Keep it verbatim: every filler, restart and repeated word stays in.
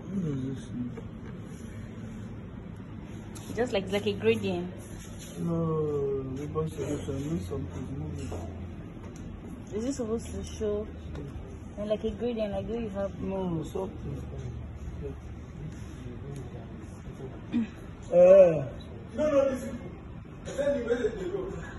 Just like like a gradient. No, ribbon solution means something moving. Is this supposed to show and like a gradient like do you have? No, something. Uh, no, no, this is.